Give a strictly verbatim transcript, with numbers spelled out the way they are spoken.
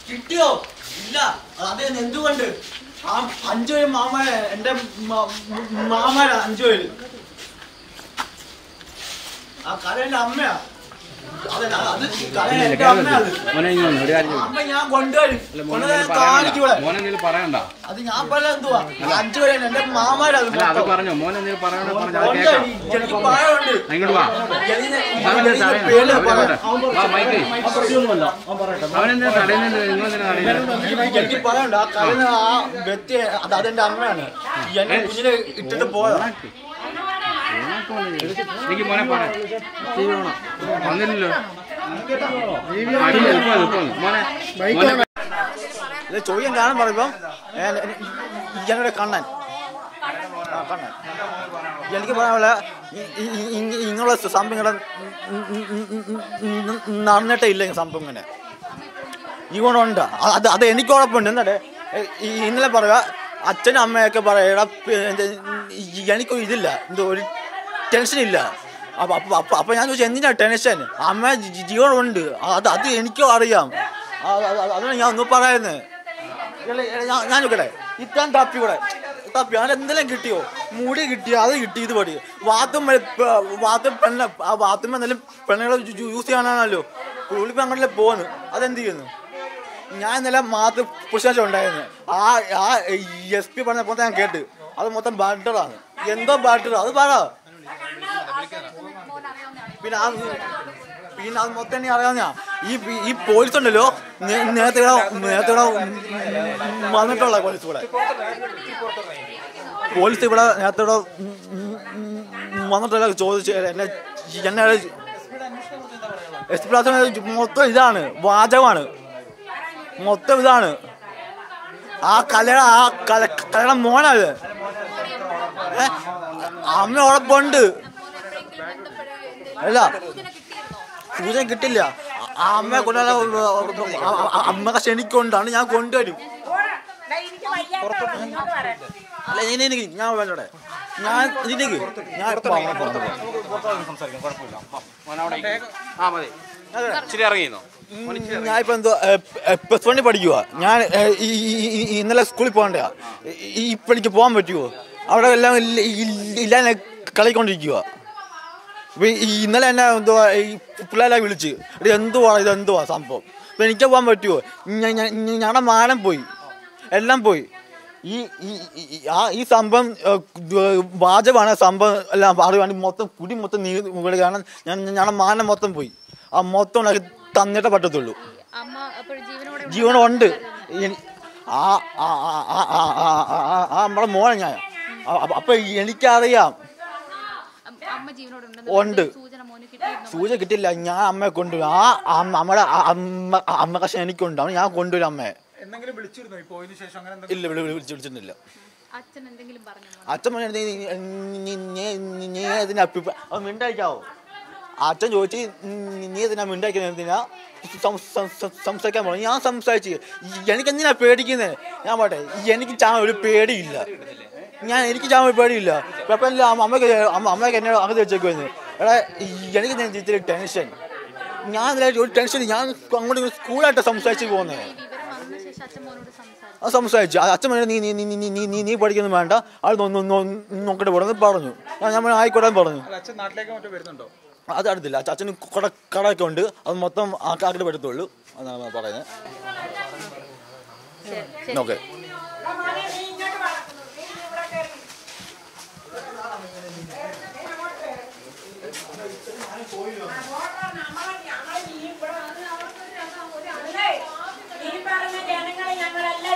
കിട്ടിയോ? ഇല്ല. അത് എന്തുകൊണ്ട്? ആ അഞ്ചു പേര് മാമ എന്റെ മാമാരാ അഞ്ചു പേര്. ആ കട എന്റെ അമ്മയാ. ഞാൻ കൊണ്ടുവരും. അത് ഞാൻ പറയാൻ എന്തുവാ അഞ്ചു പേര് എന്റെ മാമാരാ. പറഞ്ഞോ മോനെ പറയാനുണ്ട്. എനിക്ക് പറയണ്ട. ആ കടന്ന് ആ വ്യക്തി അത് അതെന്റെ അമ്മയാണ്. എന്നെ കുഞ്ഞിനെ ഇട്ടിട്ട് പോയതാ. എനിക്ക് മോനെ വന്നില്ലല്ലോ. ചോദ്യം കാണാൻ പറയുമ്പം എന്നോട് കണ്ണൻ ആ കണ്ണൻ എനിക്ക് പറയാനുള്ള ഇങ്ങനെയുള്ള സംഭവം ഇങ്ങനെ നടന്നിട്ടേ ഇല്ല. സംഭവം ഇങ്ങനെ ഇവണുണ്ട്. അത് അത് എനിക്ക് ഉറപ്പുണ്ട്. എന്നിട്ട് ഇന്നലെ പറയുക അച്ഛനും അമ്മയൊക്കെ പറയാ എനിക്കും ഇതില്ല, എന്തോ ഒരു ടെൻഷനില്ല. അപ്പൊ അപ്പൊ അപ്പൊ അപ്പൊ ഞാൻ ചോദിച്ചു എന്തിനാ ടെൻഷൻ? അമ്മ ജീവനുണ്ട്. അത് അത് എനിക്കും അറിയാം. അതാണ് ഞാൻ ഒന്ന് പറയുന്നത്. ഞാൻ നോക്കട്ടെ ഇത്താൻ തപ്പി കൂടെ തപ്പി അങ്ങനെ എന്തെല്ലാം കിട്ടിയോ? മുടി കിട്ടിയോ? അത് കിട്ടി. ഇത് പടി വാത്തും വാത്തും പെണ്ണ ആ വാത്തും എന്തെങ്കിലും പെണ്ണുങ്ങളെ യൂസ് ചെയ്യാനാണല്ലോ പുള്ളിപ്പം അങ്ങോട്ടല്ലേ പോകുന്നു. അതെന്ത് ചെയ്യുന്നു? ഞാൻ ഇന്നലെ മാത്രം പുരുഷാശം ഉണ്ടായിരുന്നു. ആ ആ എസ് പി പറഞ്ഞ ഞാൻ കേട്ട് അത് മൊത്തം ബാറ്ററാണ്. എന്തോ ബാറ്റർ അത് പറ. പിന്നെ ആ പിന്നെ അത് മൊത്തം എനിക്ക് അറിയാവുന്ന ഈ ഈ പോലീസ് ഉണ്ടല്ലോ നേരത്തെ നേരത്തെ ഇവിടെ വന്നിട്ടുള്ള പോലീസ് ഇവിടെ പോലീസ് ഇവിടെ നേരത്തെ ഇവിടെ വന്നിട്ടുള്ള ചോദിച്ചു എന്നെ എന്നെ എസ് പി മൊത്തം ഇതാണ്, വാചകമാണ് മൊത്തം ഇതാണ്. ആ കലയുടെ ആ കല കലയുടെ മോനാത്. അമ്മ ഉറപ്പുണ്ട്. അല്ല സൂചന കിട്ടില്ല. അമ്മയെ കൊണ്ട അമ്മക്ക് ക്ഷണിക്കൊണ്ടാണ് ഞാൻ കൊണ്ടുവരും. അല്ല എനിക്ക് ഞാൻ വേണ്ടോടെ ഞാൻ ഇതിലേക്ക് ഞാൻ ഞാനിപ്പോ എന്തോ പ്ലസ് വണ്ണിൽ പഠിക്കുക. ഞാൻ ഇന്നലെ സ്കൂളിൽ പോകണ്ടയാ. ഇപ്പൊ എനിക്ക് പോകാൻ പറ്റുമോ? അവിടെ എല്ലാം ഇല്ലാതെ കളിക്കൊണ്ടിരിക്കുക. അപ്പൊ ഇന്നലെ എന്നെ എന്തുവാ ഈ പിള്ളേരെ വിളിച്ച് എന്തുവാ ഇത് എന്തുവാ സംഭവം? അപ്പൊ എനിക്ക് പോകാൻ പറ്റുമോ? ഞങ്ങളുടെ മാനം പോയി, എല്ലാം പോയി. ഈ ആ ഈ സംഭവം വാചകമാണ് സംഭവം എല്ലാം പറയുവാണെങ്കിൽ മൊത്തം കുടി മൊത്തം നീ കാരണം ഞാൻ ഞങ്ങളുടെ മാനം മൊത്തം പോയി. ആ മൊത്തം ഉണ്ടാക്കി തന്നിട്ടേ പറ്റത്തുള്ളൂ. ജീവനുണ്ട്. ആ ആ ആ നമ്മുടെ മോനെ ഞാൻ അപ്പൊ എനിക്കറിയാം ഉണ്ട്. സൂചന കിട്ടില്ല. ഞാൻ അമ്മയെ കൊണ്ടുവരും. ആ നമ്മുടെ അമ്മ അമ്മ കഷ്ണം എനിക്കുണ്ടാവും. ഞാൻ കൊണ്ടുവരും അമ്മയെ. ഇല്ല വിളിച്ചിട്ടില്ല. അച്ഛൻ നീ ഇതിനെ മിണ്ടായിക്കാവോ? അച്ഛൻ ചോദിച്ച് നീ ഇതിനാ മിണ്ടായിക്കുന്ന എന്തിനാ സംസാരിക്കാൻ പറഞ്ഞു. ഞാൻ സംസാരിച്ച് എനിക്കെന്തിനാ പേടിക്കുന്നത്? ഞാൻ പോട്ടെ എനിക്ക് ചാ ഒരു പേടിയില്ല. ഞാൻ എനിക്ക് ചാൻ ഒരു പേടിയില്ല. കുഴപ്പമില്ല. അമ്മയ്ക്ക് അമ്മയ്ക്ക് എന്നെ അങ്ങനെ വെച്ചേക്കുവായിരുന്നു. എടാ എനിക്ക് ഞാൻ ഇത്തിരി ടെൻഷൻ. ഞാൻ ഒരു ടെൻഷൻ. ഞാൻ അങ്ങോട്ട് സ്കൂളായിട്ട് സംസാരിച്ച് പോകുന്നത്. അത് സംസാരിച്ചു. അച്ഛൻ പറഞ്ഞു നീ നീ നീ നീ നീ പഠിക്കൊന്നും വേണ്ട, അത് നോക്കിട്ട് പോകണമെന്ന് പറഞ്ഞു. ഞാൻ ആയിക്കോട്ടെ പറഞ്ഞു. അത് അടുത്തില്ല. അച്ഛന് കട കടയൊക്കെ ഉണ്ട്. അത് മൊത്തം ആക്കിട്ട് പറ്റത്തുള്ളൂ എന്നാണ് പറയുന്നത്. ഓക്കെ ഈ പറഞ്ഞ ജനങ്ങളെ ഞങ്ങളെല്ലാം